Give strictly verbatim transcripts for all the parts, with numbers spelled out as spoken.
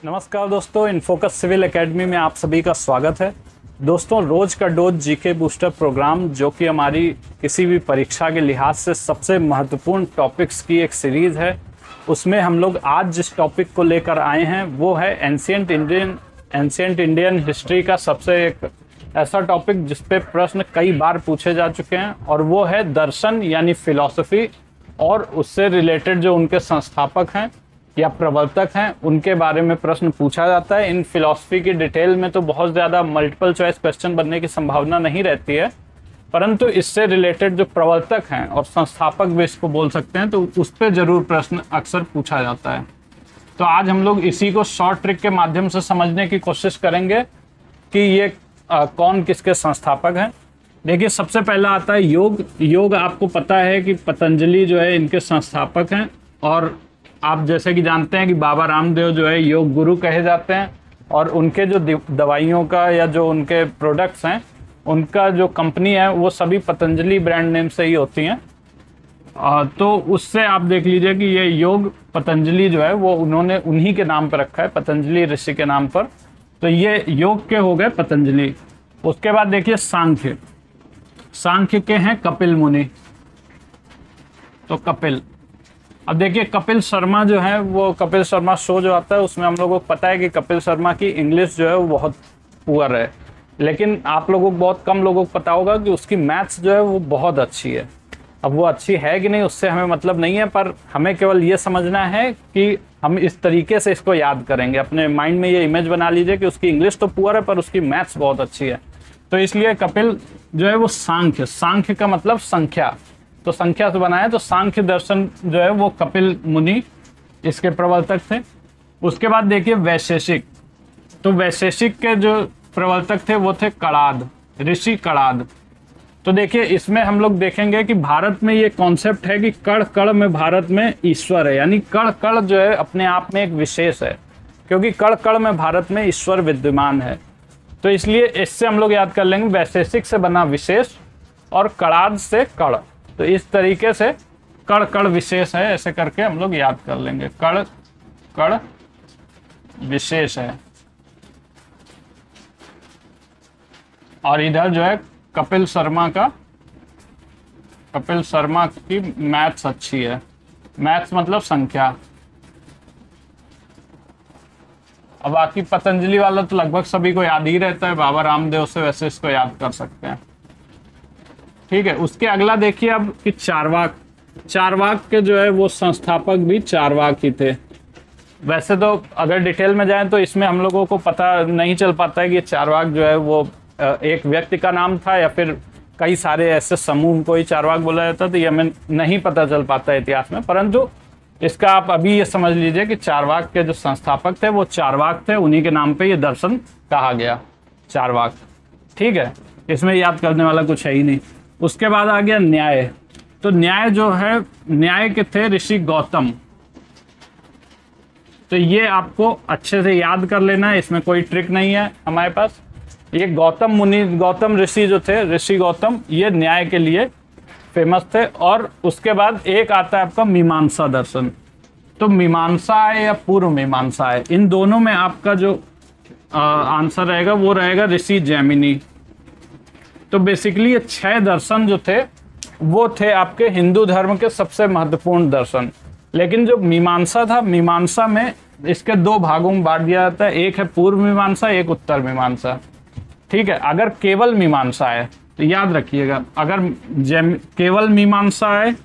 नमस्कार दोस्तों, InFocus civil academy में आप सभी का स्वागत है। दोस्तों, रोज का डोज जीके बूस्टर प्रोग्राम जो कि हमारी किसी भी परीक्षा के लिहाज से सबसे महत्वपूर्ण टॉपिक्स की एक सीरीज़ है, उसमें हम लोग आज जिस टॉपिक को लेकर आए हैं वो है ancient Indian ancient Indian history का सबसे एक ऐसा टॉपिक जिस पे प्रश्न कई बार पूछे जा चुके हैं, और वो है दर्शन यानी फिलॉसफी और उससे रिलेटेड जो उनके संस्थापक हैं या प्रवर्तक हैं उनके बारे में प्रश्न पूछा जाता है। इन फिलॉसफी की डिटेल में तो बहुत ज़्यादा मल्टीपल चॉइस क्वेश्चन बनने की संभावना नहीं रहती है, परंतु इससे रिलेटेड जो प्रवर्तक हैं और संस्थापक भी इसको बोल सकते हैं, तो उस पर ज़रूर प्रश्न अक्सर पूछा जाता है। तो आज हम लोग इसी को शॉर्ट ट्रिक के माध्यम से समझने की कोशिश करेंगे कि ये आ, कौन किसके संस्थापक हैं। देखिए, सबसे पहला आता है योग। योग आपको पता है कि पतंजलि जो है इनके संस्थापक हैं, और आप जैसे कि जानते हैं कि बाबा रामदेव जो है योग गुरु कहे जाते हैं, और उनके जो दवाइयों का या जो उनके प्रोडक्ट्स हैं उनका जो कंपनी है वो सभी पतंजलि ब्रांड नेम से ही होती हैं। तो उससे आप देख लीजिए कि ये योग पतंजलि जो है वो उन्होंने उन्हीं के नाम पर रखा है, पतंजलि ऋषि के नाम पर। तो ये योग के हो गए पतंजलि। उसके बाद देखिए सांख्य। सांख्य के हैं कपिल मुनि। तो कपिल, अब देखिए कपिल शर्मा जो है वो कपिल शर्मा शो जो आता है उसमें हम लोगों को पता है कि कपिल शर्मा की इंग्लिश जो है वो बहुत पुअर है, लेकिन आप लोगों को बहुत कम लोगों को पता होगा कि उसकी मैथ्स जो है वो बहुत अच्छी है। अब वो अच्छी है कि नहीं उससे हमें मतलब नहीं है, पर हमें केवल ये समझना है कि हम इस तरीके से इसको याद करेंगे। अपने माइंड में ये इमेज बना लीजिए कि उसकी इंग्लिश तो पुअर है पर उसकी मैथ्स बहुत अच्छी है। तो इसलिए कपिल जो है वो सांख्य, सांख्य का मतलब संख्या, तो संख्या से बनाया, तो सांख्य दर्शन जो है वो कपिल मुनि इसके प्रवर्तक थे। उसके बाद देखिए वैशेषिक। तो वैशेषिक के जो प्रवर्तक थे वो थे कणाद, ऋषि कणाद। तो देखिए इसमें हम लोग देखेंगे कि भारत में ये कॉन्सेप्ट है कि कण कण में भारत में ईश्वर है, यानी कण कण जो है अपने आप में एक विशेष है, क्योंकि कण कण में भारत में ईश्वर विद्यमान है। तो इसलिए इससे हम लोग याद कर लेंगे वैशेषिक से बना विशेष और कणाद से कण। तो इस तरीके से कण कण विशेष है, ऐसे करके हम लोग याद कर लेंगे। कण कण विशेष है, और इधर जो है कपिल शर्मा का कपिल शर्मा की मैथ्स अच्छी है। मैथ्स मतलब संख्या। अब बाकी पतंजलि वाला तो लगभग सभी को याद ही रहता है, बाबा रामदेव से वैसे इसको याद कर सकते हैं। ठीक है, उसके अगला देखिए अब कि चारवाक। चारवाक के जो है वो संस्थापक भी चारवाक ही थे। वैसे तो अगर डिटेल में जाएं तो इसमें हम लोगों को पता नहीं चल पाता है कि चारवाक जो है वो एक व्यक्ति का नाम था या फिर कई सारे ऐसे समूह को ही चारवाक बोला जाता, तो ये हमें नहीं पता चल पाता है इतिहास में। परंतु इसका आप अभी ये समझ लीजिए कि चारवाक के जो संस्थापक थे वो चारवाक थे, उन्हीं के नाम पे ये दर्शन कहा गया, चारवाक। ठीक है, इसमें याद करने वाला कुछ है ही नहीं। उसके बाद आ गया न्याय। तो न्याय जो है, न्याय के थे ऋषि गौतम। तो ये आपको अच्छे से याद कर लेना है, इसमें कोई ट्रिक नहीं है हमारे पास। ये गौतम मुनि, गौतम ऋषि जो थे, ऋषि गौतम, ये न्याय के लिए फेमस थे। और उसके बाद एक आता है आपका मीमांसा दर्शन। तो मीमांसा है या पूर्व मीमांसा है, इन दोनों में आपका जो आ, आंसर रहेगा वो रहेगा ऋषि जैमिनी। तो बेसिकली ये छह दर्शन जो थे वो थे आपके हिंदू धर्म के सबसे महत्वपूर्ण दर्शन। लेकिन जो मीमांसा था, मीमांसा में इसके दो भागों में बांट दिया जाता है, एक है पूर्व मीमांसा, एक उत्तर मीमांसा। ठीक है, अगर केवल मीमांसा है तो याद रखिएगा, अगर केवल मीमांसा है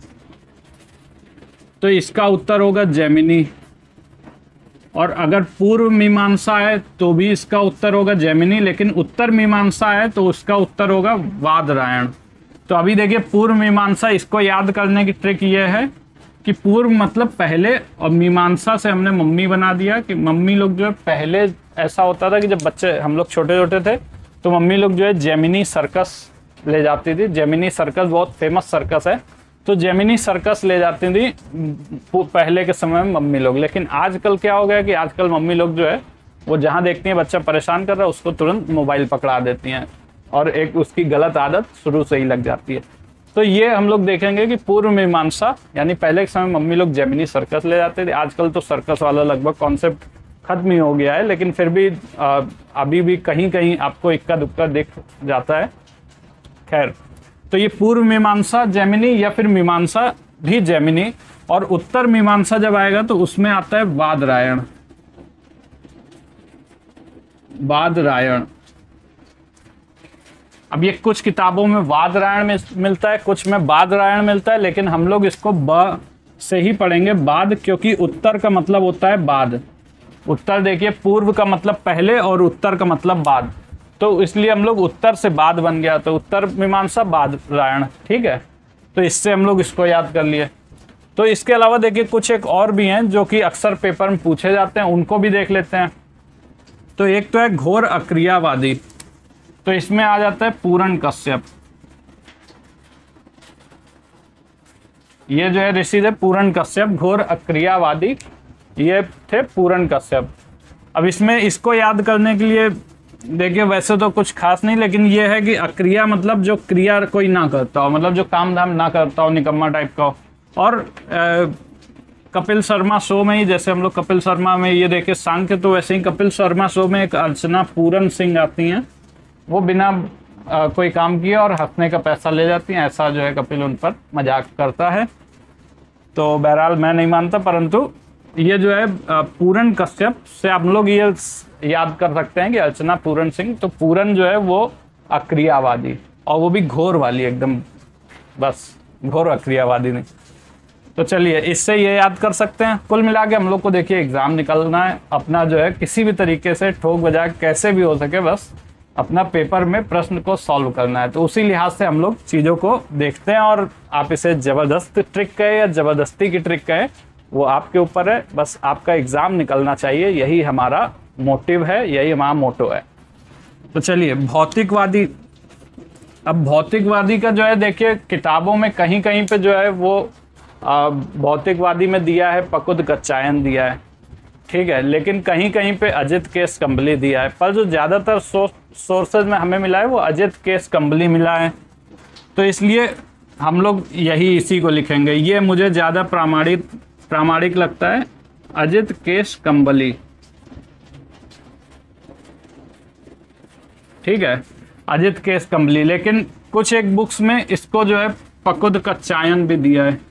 तो इसका उत्तर होगा जैमिनी, और अगर पूर्व मीमांसा है तो भी इसका उत्तर होगा जैमिनी, लेकिन उत्तर मीमांसा है तो उसका उत्तर होगा वादरायण। तो अभी देखिए पूर्व मीमांसा, इसको याद करने की ट्रिक ये है कि पूर्व मतलब पहले, और मीमांसा से हमने मम्मी बना दिया कि मम्मी लोग जो है पहले, ऐसा होता था कि जब बच्चे हम लोग छोटे छोटे थे तो मम्मी लोग जो है जेमिनी सर्कस ले जाती थी। जेमिनी सर्कस बहुत फेमस सर्कस है, तो जेमिनी सर्कस ले जाती थी पहले के समय में मम्मी लोग। लेकिन आजकल क्या हो गया कि आजकल मम्मी लोग जो है वो जहाँ देखती हैं बच्चा परेशान कर रहा है उसको तुरंत मोबाइल पकड़ा देती हैं, और एक उसकी गलत आदत शुरू से ही लग जाती है। तो ये हम लोग देखेंगे कि पूर्व मीमांसा यानी पहले के समय मम्मी लोग जेमिनी सर्कस ले जाते थे। आजकल तो सर्कस वाला लगभग कॉन्सेप्ट खत्म ही हो गया है, लेकिन फिर भी आ, अभी भी कहीं कहीं आपको इक्का दुक्का दिख जाता है। खैर, तो ये पूर्व मीमांसा जैमिनी या फिर मीमांसा भी जैमिनी, और उत्तर मीमांसा जब आएगा तो उसमें आता है बादरायण। बादरायण अब ये कुछ किताबों में वादरायण में मिलता है, कुछ में बादरायण मिलता है, लेकिन हम लोग इसको ब से ही पढ़ेंगे, बाद, क्योंकि उत्तर का मतलब होता है बाद। उत्तर देखिए, पूर्व का मतलब पहले और उत्तर का मतलब बाद, तो इसलिए हम लोग उत्तर से बाद बन गया, तो उत्तर मीमांसा बादरायण। ठीक है, तो इससे हम लोग इसको याद कर लिए। तो इसके अलावा देखिए कुछ एक और भी हैं जो कि अक्सर पेपर में पूछे जाते हैं, उनको भी देख लेते हैं। तो एक तो है घोर अक्रियावादी, तो इसमें आ जाता है पूरण कश्यप। ये जो है ऋषि थे पूरण कश्यप, घोर अक्रियावादी ये थे पूरण कश्यप। अब इसमें इसको याद करने के लिए देखिए वैसे तो कुछ खास नहीं, लेकिन ये है कि अक्रिया मतलब जो क्रिया कोई ना करता हो, मतलब जो काम धाम ना करता हो, निकम्मा टाइप का हो। और आ, कपिल शर्मा शो में ही, जैसे हम लोग कपिल शर्मा में ये देखे सांख्य, तो वैसे ही कपिल शर्मा शो में एक अर्चना पूरन सिंह आती हैं, वो बिना आ, कोई काम किए और हंसने का पैसा ले जाती हैं, ऐसा जो है कपिल उन पर मजाक करता है। तो बहरहाल मैं नहीं मानता, परंतु ये जो है पूरण कश्यप से आप लोग ये याद कर सकते हैं कि अर्चना पूरन सिंह, तो पूरन जो है वो अक्रियावादी, और वो भी घोर वाली एकदम, बस घोर अक्रियावादी नहीं। तो चलिए इससे ये याद कर सकते हैं। कुल मिला के हम लोग को देखिए एग्जाम निकलना है अपना, जो है किसी भी तरीके से ठोक बजा कैसे भी हो सके, बस अपना पेपर में प्रश्न को सॉल्व करना है। तो उसी लिहाज से हम लोग चीज़ों को देखते हैं, और आप इसे ज़बरदस्त ट्रिक कहें या ज़बरदस्ती की ट्रिक कहें, वो आपके ऊपर है। बस आपका एग्ज़ाम निकलना चाहिए, यही हमारा मोटिव है, यही हमारा मोटो है। तो चलिए भौतिकवादी। अब भौतिकवादी का जो है देखिए किताबों में कहीं कहीं पे जो है वो भौतिकवादी में दिया है पकुद कच्चायन दिया है, ठीक है, लेकिन कहीं कहीं पे अजित केस कंबली दिया है, पर जो ज़्यादातर सोर्सेज में हमें मिला है वो अजित केस कंबली मिला है। तो इसलिए हम लोग यही इसी को लिखेंगे, ये मुझे ज़्यादा प्रामाणिक प्रामाणिक लगता है, अजित केस कंबली। ठीक है, अजित केस कंबली, लेकिन कुछ एक बुक्स में इसको जो है पकुद कच्चायन भी दिया है।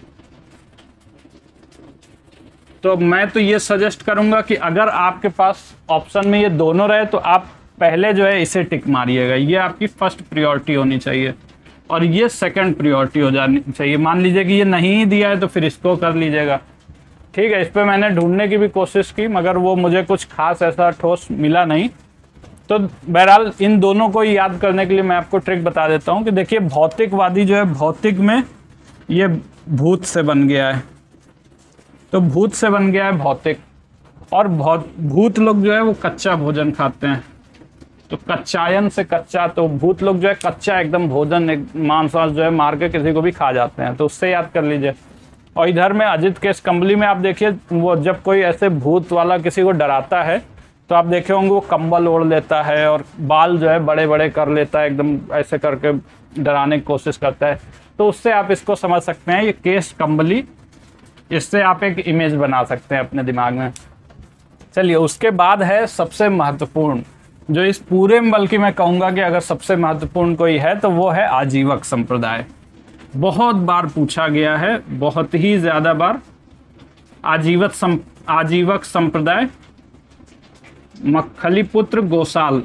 तो मैं तो ये सजेस्ट करूंगा कि अगर आपके पास ऑप्शन में ये दोनों रहे तो आप पहले जो है इसे टिक मारिएगा, ये आपकी फर्स्ट प्रायोरिटी होनी चाहिए, और ये सेकंड प्रायोरिटी हो जानी चाहिए। मान लीजिए कि ये नहीं ही दिया है तो फिर इसको कर लीजिएगा। ठीक है, इस पर मैंने ढूंढने की भी कोशिश की, मगर वो मुझे कुछ खास ऐसा ठोस मिला नहीं। तो बहरहाल इन दोनों को याद करने के लिए मैं आपको ट्रिक बता देता हूँ कि देखिए भौतिकवादी जो है, भौतिक में ये भूत से बन गया है, तो भूत से बन गया है भौतिक, और भौत भूत लोग जो है वो कच्चा भोजन खाते हैं, तो कच्चायन से कच्चा, तो भूत लोग जो है कच्चा एकदम भोजन, एक मांस वांस जो है मार के किसी को भी खा जाते हैं, तो उससे याद कर लीजिए। और इधर में अजित केस कंबली में आप देखिए, वो जब कोई ऐसे भूत वाला किसी को डराता है तो आप देखे होंगे वो कंबल ओढ़ लेता है और बाल जो है बड़े बड़े कर लेता है, एकदम ऐसे करके डराने की कोशिश करता है। तो उससे आप इसको समझ सकते हैं, ये केस कंबली, इससे आप एक इमेज बना सकते हैं अपने दिमाग में। चलिए उसके बाद है सबसे महत्वपूर्ण, जो इस पूरे में बल्कि मैं कहूँगा कि अगर सबसे महत्वपूर्ण कोई है तो वो है आजीवक संप्रदाय। बहुत बार पूछा गया है, बहुत ही ज़्यादा बार। आजीवक सम आजीवक संप्रदाय, मक्खलीपुत्र गोसाल,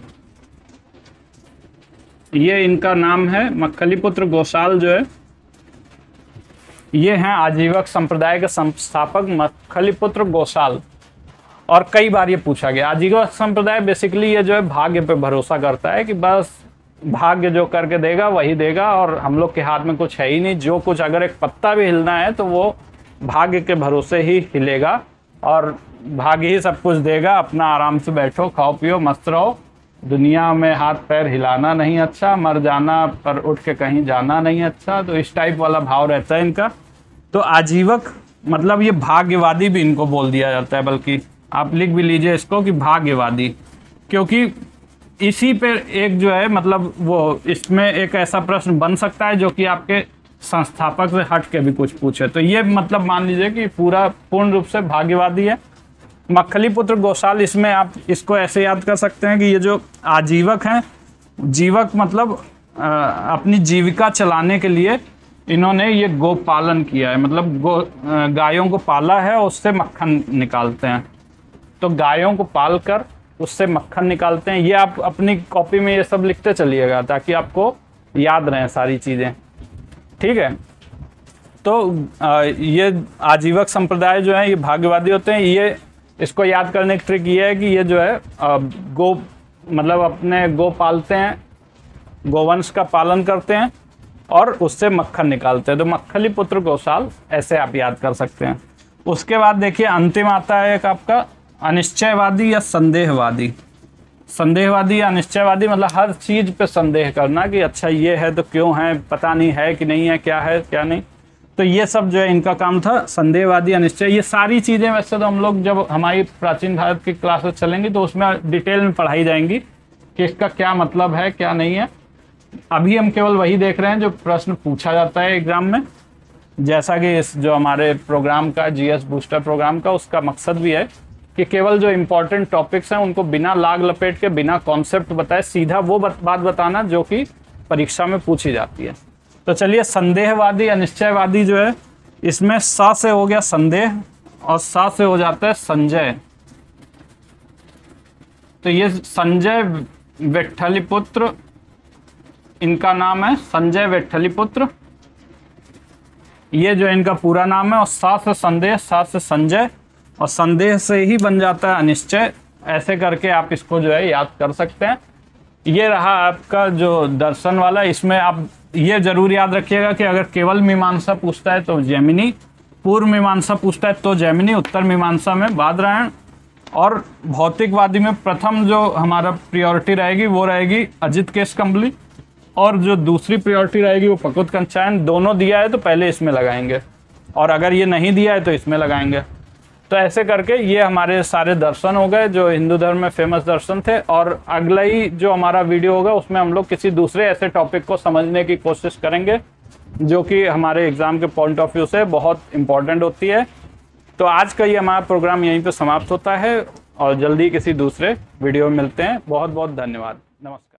ये इनका नाम है। मक्खलीपुत्र गोसाल जो है ये हैं आजीवक संप्रदाय के संस्थापक मक्खलीपुत्र गोसाल। और कई बार ये पूछा गया, आजीवक संप्रदाय बेसिकली ये जो है भाग्य पे भरोसा करता है कि बस भाग्य जो करके देगा वही देगा, और हम लोग के हाथ में कुछ है ही नहीं, जो कुछ अगर एक पत्ता भी हिलना है तो वो भाग्य के भरोसे ही हिलेगा, और भाग्य ही सब कुछ देगा। अपना आराम से बैठो, खाओ पियो, मस्त रहो, दुनिया में हाथ पैर हिलाना नहीं अच्छा, मर जाना पर उठ के कहीं जाना नहीं अच्छा। तो इस टाइप वाला भाव रहता है इनका। तो आजीवक मतलब ये भाग्यवादी भी इनको बोल दिया जाता है, बल्कि आप लिख भी लीजिए इसको कि भाग्यवादी, क्योंकि इसी पे एक जो है मतलब वो इसमें एक ऐसा प्रश्न बन सकता है जो कि आपके संस्थापक से हट के भी कुछ पूछे, तो ये मतलब मान लीजिए कि पूरा पूर्ण रूप से भाग्यवादी है। मक्खलीपुत्र गौशाल, इसमें आप इसको ऐसे याद कर सकते हैं कि ये जो आजीवक हैं, जीवक मतलब आ, अपनी जीविका चलाने के लिए इन्होंने ये गो पालन किया है, मतलब गो गायों को पाला है और उससे मक्खन निकालते हैं। तो गायों को पाल कर उससे मक्खन निकालते हैं। ये आप अपनी कॉपी में ये सब लिखते चलिएगा ताकि आपको याद रहें सारी चीज़ें, ठीक है। तो आ, ये आजीवक संप्रदाय जो है ये भाग्यवादी होते हैं। ये इसको याद करने की ट्रिक ये है कि ये जो है आ, गो मतलब अपने गो पालते हैं, गोवंश का पालन करते हैं और उससे मक्खन निकालते हैं। तो मक्खलीपुत्र गौशाल ऐसे आप याद कर सकते हैं। उसके बाद देखिए अंतिम आता है एक आपका अनिश्चयवादी या संदेहवादी। संदेहवादी या अनिश्चयवादी मतलब हर चीज़ पे संदेह करना कि अच्छा ये है तो क्यों है, पता नहीं है कि नहीं है, क्या है क्या नहीं। तो ये सब जो है इनका काम था, संदेहवादी अनिश्चय। ये सारी चीज़ें वैसे तो हम लोग जब हमारी प्राचीन भारत की क्लासेस चलेंगी तो उसमें डिटेल में पढ़ाई जाएंगी कि इसका क्या मतलब है क्या नहीं है। अभी हम केवल वही देख रहे हैं जो प्रश्न पूछा जाता है एग्जाम में, जैसा कि इस जो हमारे प्रोग्राम का जीएस बूस्टर प्रोग्राम का उसका मकसद भी है कि केवल जो इम्पोर्टेंट टॉपिक्स हैं उनको बिना लाग लपेट के, बिना कॉन्सेप्ट बताए सीधा वो बात बताना जो कि परीक्षा में पूछी जाती है। तो चलिए, संदेहवादी अनिश्चयवादी जो है इसमें सा से हो गया संदेह और सा से हो जाता है संजय। तो ये संजय विट्ठलीपुत्र इनका नाम है, संजय विट्ठलीपुत्र ये जो इनका पूरा नाम है। और सा से संदेह, सा से संजय और संदेह से ही बन जाता है अनिश्चय। ऐसे करके आप इसको जो है याद कर सकते हैं। ये रहा आपका जो दर्शन वाला। इसमें आप ये जरूर याद रखिएगा कि अगर केवल मीमांसा पूछता है तो जैमिनी, पूर्व मीमांसा पूछता है तो जैमिनी, उत्तर मीमांसा में बादरायण और भौतिकवादी में प्रथम जो हमारा प्रियोरिटी रहेगी वो रहेगी अजित केशकम्बली और जो दूसरी प्रायोरिटी रहेगी वो पकुत कंचायन। दोनों दिया है तो पहले इसमें लगाएंगे और अगर ये नहीं दिया है तो इसमें लगाएंगे। तो ऐसे करके ये हमारे सारे दर्शन हो गए जो हिंदू धर्म में फेमस दर्शन थे। और अगला ही जो हमारा वीडियो होगा उसमें हम लोग किसी दूसरे ऐसे टॉपिक को समझने की कोशिश करेंगे जो कि हमारे एग्जाम के पॉइंट ऑफ व्यू से बहुत इंपॉर्टेंट होती है। तो आज का ये हमारा प्रोग्राम यहीं पर समाप्त होता है और जल्दी किसी दूसरे वीडियो में मिलते हैं। बहुत बहुत धन्यवाद। नमस्कार।